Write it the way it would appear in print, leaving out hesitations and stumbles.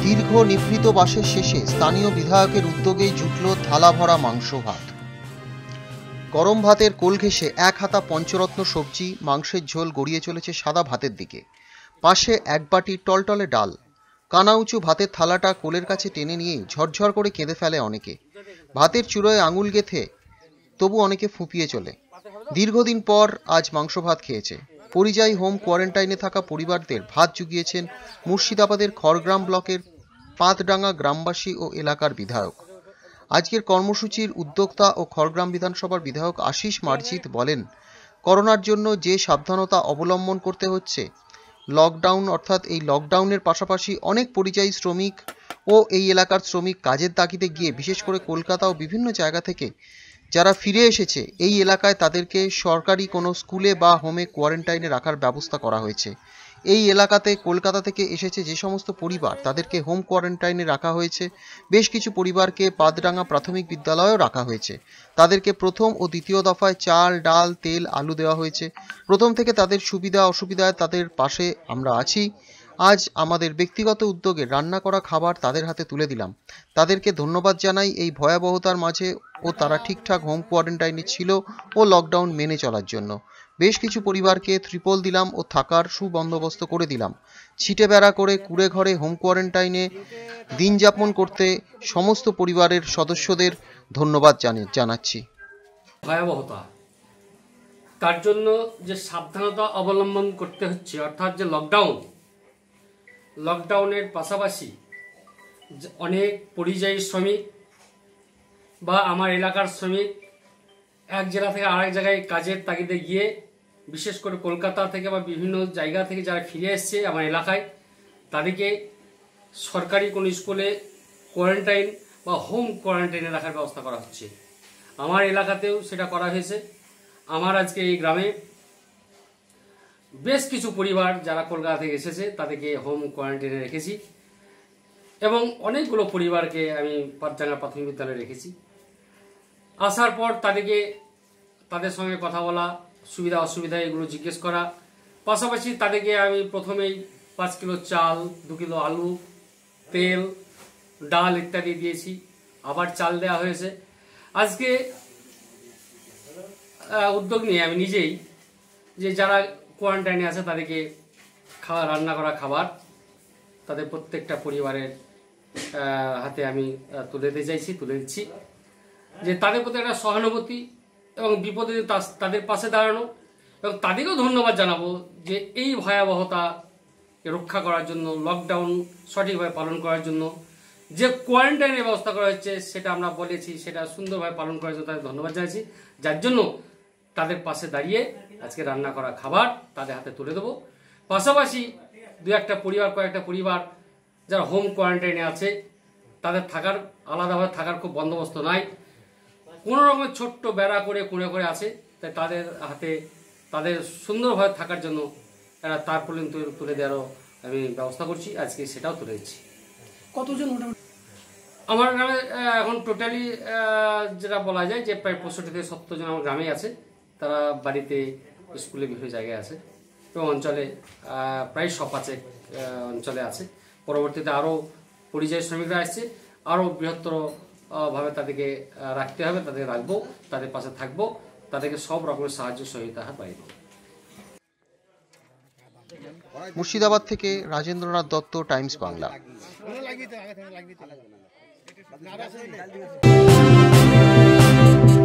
দীর্ঘ নিভৃত বাসের শেষে স্থানীয় বিধায়কের উদ্যোগেই জুটল থালা ভরা মাংস ভাত। গরম ভাতের কোল ঘেঁষে এক হাতা পঞ্চরত্ন সবজি, মাংসের ঝোল গড়িয়ে চলেছে সাদা ভাতের দিকে। পাশে এক বাটি টলটলে ডাল। কানা উঁচু ভাতের থালাটা কোলের কাছে টেনে নিয়ে ঝরঝর করে কেঁদে ফেলে অনেকে। ভাতের চূড়োয় আঙুল গেঁথে তবু অনেকে ফুঁপিয়ে চলে। দীর্ঘদিন পর আজ মাংস ভাত খেয়েছে। পরিযায়ী হোম কোয়ারেন্টাইনে থাকা পরিবারদের ভাত জুগিয়েছেন মুর্শিদাবাদের খড়গ্রাম ব্লকের পাতডাঙ্গা গ্রামবাসী ও এলাকার বিধায়ক। আজকের কর্মসূচির উদ্যোক্তা ও খড়গ্রাম বিধানসভার বিধায়ক আশিস মার্জিত বলেন, করোনার জন্য যে সাবধানতা অবলম্বন করতে হচ্ছে, লকডাউন অর্থাৎ এই লকডাউনের পাশাপাশি অনেক পরিযায়ী শ্রমিক ও এই এলাকার শ্রমিক কাজের তাগিদে গিয়ে বিশেষ করে কলকাতা ও বিভিন্ন জায়গা থেকে যারা ফিরে এসেছে, এই এলাকায় তাদেরকে সরকারি কোনো স্কুলে বা হোমে কোয়ারেন্টাইনে রাখার ব্যবস্থা করা হয়েছে। এই এলাকাতে কলকাতা থেকে এসেছে যে সমস্ত পরিবার, তাদেরকে হোম কোয়ারেন্টাইনে রাখা হয়েছে। বেশ কিছু পরিবারকে পাতডাঙ্গা প্রাথমিক বিদ্যালয়েও রাখা হয়েছে। তাদেরকে প্রথম ও দ্বিতীয় দফায় চাল, ডাল, তেল, আলু দেওয়া হয়েছে। প্রথম থেকে তাদের সুবিধা অসুবিধায় তাদের পাশে আমরা আছি। আজ আমাদের ব্যক্তিগত উদ্যোগে রান্না করা খাবার তাদের হাতে তুলে দিলাম। তাদেরকে ধন্যবাদ জানাই এই ভয়াবহতার মাঝে ও তারা ঠিকঠাক হোম কোয়ারেন্টাইনে ছিল ও লকডাউন মেনে চলার জন্য। বেশ কিছু পরিবারকে ত্রিপল দিলাম ও থাকার সুবন্দোবস্ত করে দিলাম। ছিটে বেড়া করে কুড়ে ঘরে হোম কোয়ারেন্টাইনে দিন যাপন করতে সমস্ত পরিবারের সদস্যদের ধন্যবাদ জানাচ্ছি। ভয়াবহতা, তার জন্য যে সাবধানতা অবলম্বন করতে হচ্ছে, অর্থাৎ যে লকডাউনের পাশাপাশি অনেক পরিযায়ী শ্রমিক বা আমার এলাকার শ্রমিক এক জেলা থেকে আরেক জায়গায় কাজের তাগিদে গিয়ে, বিশেষ করে কলকাতা থেকে বা বিভিন্ন জায়গা থেকে যারা ফিরে এসছে আমার এলাকায়, তাদেরকে সরকারি কোনো স্কুলে কোয়ারেন্টাইন বা হোম কোয়ারেন্টাইনে রাখার ব্যবস্থা করা হচ্ছে। আমার এলাকাতেও সেটা করা হয়েছে। আমার আজকে এই গ্রামে বেশ কিছু পরিবার যারা কলকাতা থেকে এসেছে তাদেরকে হোম কোয়ারেন্টাইনে রেখেছি এবং অনেকগুলো পরিবারকে আমি পাতডাঙ্গা প্রাথমিক বিদ্যালয়ে রেখেছি। আসার পর তাদের সঙ্গে কথা বলা, সুবিধা অসুবিধা এগুলো জিজ্ঞেস করা, পাশাপাশি তাদেরকে আমি প্রথমেই 5 কিলো চাল, 2 কিলো আলু, তেল, ডাল ইত্যাদি দিয়েছি। আবার চাল দেওয়া হয়েছে। আজকে উদ্যোগ নিয়ে আমি নিজেই যে যারা কোয়ারেন্টাইনে আছে তাদেরকে রান্না করা খাবার তাদের প্রত্যেকটা পরিবারের হাতে আমি তুলে দিচ্ছি, যে তাদের প্রতি একটা সহানুভূতি এবং বিপদে তাদের পাশে দাঁড়ানো, এবং তাদেরকেও ধন্যবাদ জানাবো যে এই ভয়াবহতাকে রক্ষা করার জন্য, লকডাউন সঠিকভাবে পালন করার জন্য যে কোয়ারেন্টাইনের ব্যবস্থা করা হচ্ছে সেটা আমরা বলেছি, সেটা সুন্দরভাবে পালন করার জন্য তাদের ধন্যবাদ জানাচ্ছি। যার জন্য তাদের পাশে দাঁড়িয়ে আজকে রান্না করা খাবার তাদের হাতে তুলে দেবো। পাশাপাশি কয়েকটা পরিবার যারা হোম কোয়ারেন্টাইনে আছে, তাদের আলাদাভাবে থাকার খুব বন্দোবস্ত নাই, কোনো রকমের ছোট্ট বেড়া করে কুঁড়ে করে আছে, তাই তাদের হাতে তাদের সুন্দরভাবে থাকার জন্য একটা তারপলিন তুলে দেওয়ারও আমি ব্যবস্থা করছি। আজকে সেটাও তুলে দিচ্ছি। কতজন আমার গ্রামে এখন টোটালি যেটা বলা যায় যে প্রায় 65 থেকে 70 জন আমার গ্রামে আছে। তারা বাড়িতে, স্কুলে, বিভিন্ন জায়গায় আছে এবং অঞ্চলে প্রায় 5 অঞ্চলে আছে। পরবর্তীতে আরও পরিযায়ী শ্রমিকরা আসছে, আরও বৃহত্তর ভাবে তাদেরকে রাখতে হবে, তাদেরকে রাখবো, তাদের পাশে থাকবো, তাদেরকে সব রকমের সাহায্য সহযোগিতা পাইব। মুর্শিদাবাদ থেকে রাজেন্দ্রনাথ দত্ত, টাইমস বাংলা।